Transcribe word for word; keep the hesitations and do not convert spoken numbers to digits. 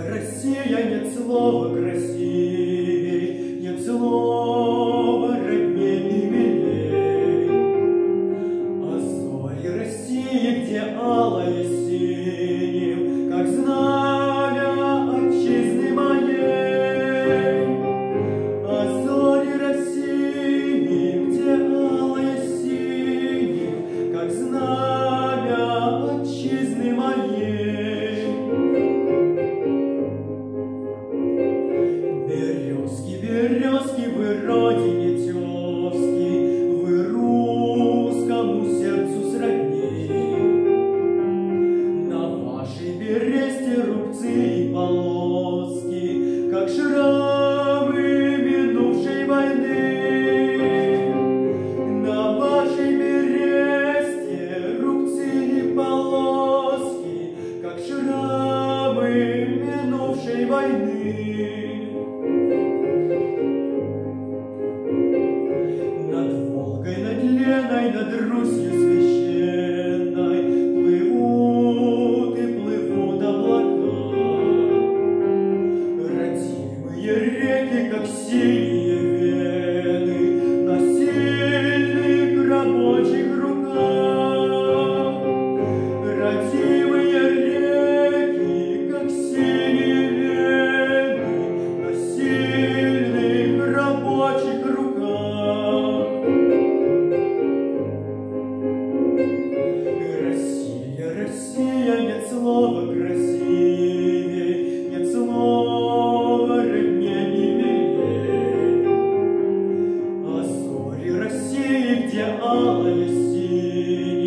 Россия, нет слова красивей, нет слова родней и милей. А зори России, где алое синим, как знамя отчизны моей. А зори России, где алое синим, как знамя отчизны моей. Березки, березки, вы родине тезки, вы русскому сердцу сродни. На вашей бересте рубцы и полоски, как шрамы минувшей войны. На вашей бересте рубцы и полоски, как шрамы минувшей войны. Над Волгой, над Леной, над Русью священной плывут и плывут облака. Родимые реки, как синие вены, на сильных рабочих руках. Родимые реки, как синие вены, на сильных рабочих руках. Россия, Россия, нет слова красивей, нет слова родней и милей. А зори России, где алое синее,